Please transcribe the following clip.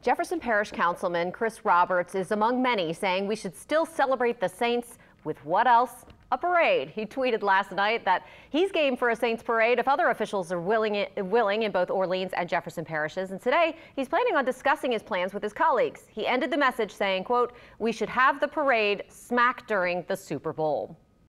Jefferson Parish Councilman Chris Roberts is among many saying we should still celebrate the Saints with what else? A parade. He tweeted last night that he's game for a Saints parade if other officials are willing in both Orleans and Jefferson parishes. And today he's planning on discussing his plans with his colleagues. He ended the message saying, quote, "We should have the parade smack during the Super Bowl."